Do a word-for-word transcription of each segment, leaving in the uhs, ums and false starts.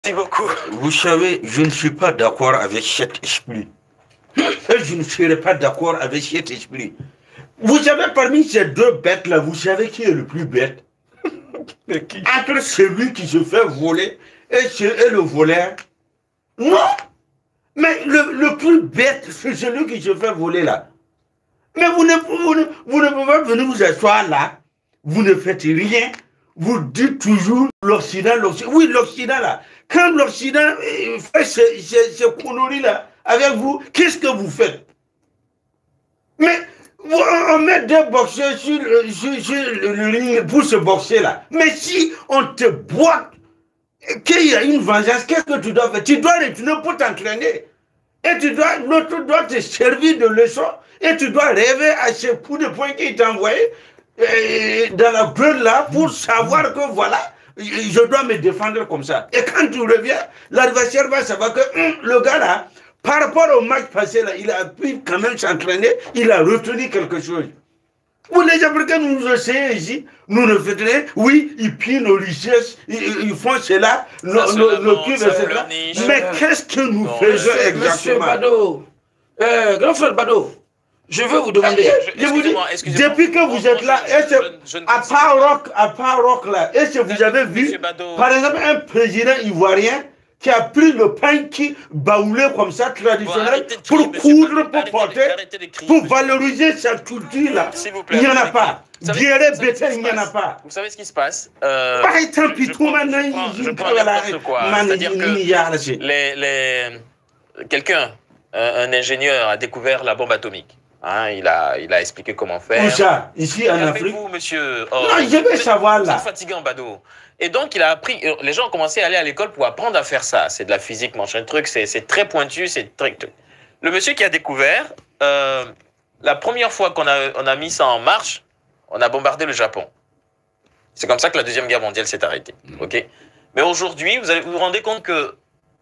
Merci beaucoup. Vous savez, je ne suis pas d'accord avec cet esprit. Et je ne serai pas d'accord avec cet esprit. Vous savez, parmi ces deux bêtes-là, vous savez qui est le plus bête? Entre celui qui se fait voler et, ce, et le voleur. Non! Mais le, le plus bête, c'est celui qui se fait voler là. Mais vous ne, vous, ne, vous ne pouvez pas venir vous asseoir là, vous ne faites rien, vous dites toujours l'Occident, l'Occident. Oui, l'Occident là. Quand l'Occident fait ces, ces, ces conneries là avec vous, qu'est-ce que vous faites? Mais on met deux boxeurs sur, sur, sur le ring pour se boxer là. Mais si on te boite, qu'il y a une vengeance, qu'est-ce que tu dois faire? Tu dois retourner pour t'entraîner. Et tu dois, l'autre doit te servir de leçon. Et tu dois rêver à ce coup de poing qu'il t'a envoyé euh, dans la gueule là pour savoir que voilà, je dois me défendre comme ça. Et quand tu reviens, l'adversaire va savoir que hum, le gars là, par rapport au match passé là, il a pu quand même s'entraîner, il a retenu quelque chose. Vous les Africains, nous nous essayons ici, nous ne faisons rien. Oui, ils pillent nos richesses, ils, ils font cela, nos, nos, nos culs, et cetera. Mais qu'est-ce que nous non, faisons monsieur, exactement? Monsieur Bado, euh, grand frère Bado, je veux vous demander. Je, je vous dis, depuis que vous êtes là, est-ce à part rock, à part rock là, est-ce que vous avez vu, par exemple, un président ivoirien qui a pris le pain qui baoulé comme ça, traditionnel, bon, pour coudre, pour porter, pour valoriser sa culture là. Plaît, il n'y en a pas. Diarrhée bétail, il n'y en a pas. Vous savez ce qui se passe euh, Par exemple, je, je, prends, je prends n'importe quoi. C'est-à-dire que les, les... quelqu'un, un, un ingénieur, a découvert la bombe atomique. Hein, il, a, il a expliqué comment faire. Où ça? Ici en Afrique? vous, monsieur. Oh, non, je veux savoir là. C'est fatigant, Bado. Et donc, il a appris. Les gens ont commencé à aller à l'école pour apprendre à faire ça. C'est de la physique, machin truc. C'est très pointu. C'est très. Le monsieur qui a découvert, euh, la première fois qu'on a, on a mis ça en marche, on a bombardé le Japon. C'est comme ça que la Deuxième Guerre mondiale s'est arrêtée. Okay? Mais aujourd'hui, vous allez vous, vous rendez compte que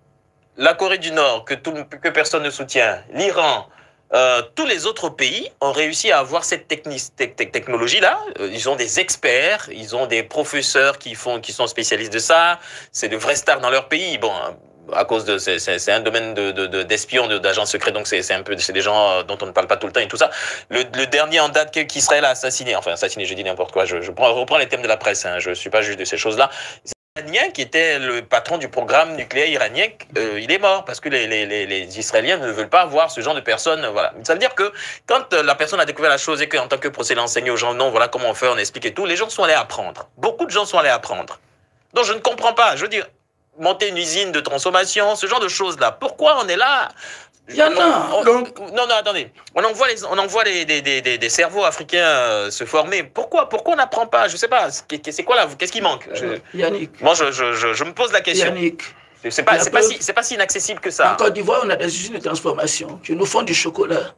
la Corée du Nord, que, tout, que personne ne soutient, l'Iran, Euh, tous les autres pays ont réussi à avoir cette te technologie-là. Euh, ils ont des experts, ils ont des professeurs qui, font, qui sont spécialistes de ça. C'est de vrais stars dans leur pays. Bon, à cause de... C'est un domaine d'espions, de, de, d'agents secrets, donc c'est un peu... C'est des gens dont on ne parle pas tout le temps et tout ça. Le, le dernier en date qu'Israël a assassiné, enfin assassiné, je dis n'importe quoi, je, je reprends les thèmes de la presse, hein, je ne suis pas juge de ces choses-là. Qui était le patron du programme nucléaire iranien, euh, il est mort parce que les, les, les, les Israéliens ne veulent pas avoir ce genre de personnes. Voilà. Ça veut dire que quand la personne a découvert la chose et qu'en tant que procédé enseigné aux gens, non, voilà comment on fait, on explique et tout, les gens sont allés apprendre. Beaucoup de gens sont allés apprendre. Donc je ne comprends pas. Je veux dire, monter une usine de transformation, ce genre de choses-là. Pourquoi on est là? Il y en a. On, donc, non, non, attendez. On envoie les, on envoie les, des, des, des, des cerveaux africains euh, se former. Pourquoi, pourquoi on n'apprend pas? Je sais pas. C'est quoi là? Qu'est-ce qui manque? je, Yannick. Moi, je, je, je, je me pose la question. Yannick. C'est pas, c'est pas, si, c'est pas si inaccessible que ça. En Côte d'Ivoire, on a des usines de transformation qui nous font du chocolat.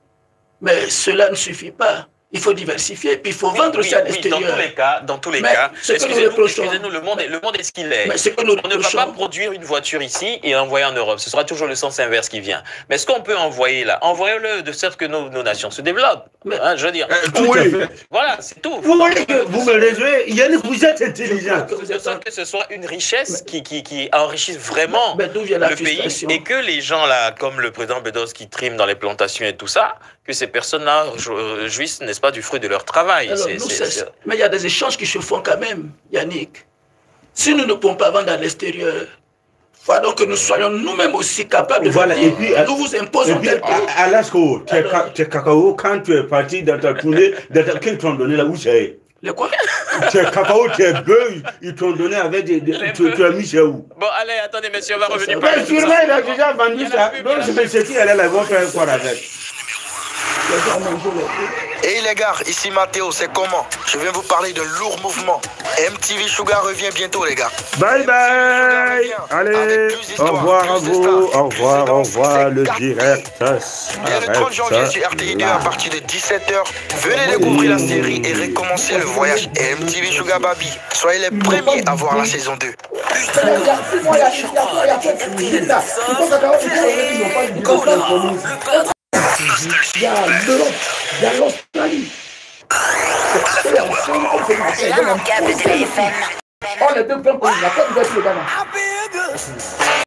Mais cela ne suffit pas. Il faut diversifier, puis il faut vendre oui, aussi à l'extérieur. Oui, dans tous les cas, dans tous les mais cas, excusez-nous, excusez le monde, est, le monde est ce qu'il est. Mais ce que nous on ne va pas produire une voiture ici et l'envoyer en Europe. Ce sera toujours le sens inverse qui vient. Mais ce qu'on peut envoyer là, envoyez-le de sorte que nos, nos nations se développent. Mais, hein, je veux dire. Euh, oui. Voilà, c'est tout. Vous voyez que vous me raisonnez, Yannick, vous êtes intelligent. De sorte que ce soit une richesse mais, qui, qui, qui enrichisse vraiment mais, mais le pays et que les gens là, comme le président Bedos qui triment dans les plantations et tout ça, que ces personnes-là jouissent, n'est-ce pas, du fruit de leur travail. Alors, nous, mais il y a des échanges qui se font quand même, Yannick. Si nous ne pouvons pas vendre à l'extérieur, il faut donc que nous soyons nous-mêmes aussi capables de voilà, dire, et puis, nous vous imposons tel prix. Alasko, tes cacao, quand tu es parti dans ta tournée, qu'ils t'ont donné là où c'est? Le quoi? Tes cacao, tes bœufs, ils t'ont donné avec des... des tu, tu as mis chez où? Bon, allez, attendez, monsieur, on va revenir par là. Sûrement, il a déjà vendu ça. Donc, je sais qui allait la vont faire quoi avec. Et les gars, ici Mathéo, c'est comment? Je viens vous parler d'un lourd mouvement. M T V Sugar revient bientôt, les gars. Bye bye. Allez, au revoir à vous. Au revoir, au revoir, le direct. Et le trente janvier sur R T I deux à partir de dix-sept heures, venez découvrir la série et recommencer le voyage M T V Sugar Baby. Soyez les premiers à voir la saison deux. Il y a l'Europe, il y a l'Australie. C'est là mon câble de téléphone. On est deux points pour la Côte d'Ivoire.